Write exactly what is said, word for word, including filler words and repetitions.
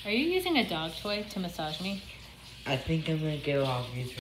Are you using a dog toy to massage me? I think I'm gonna get a lot of views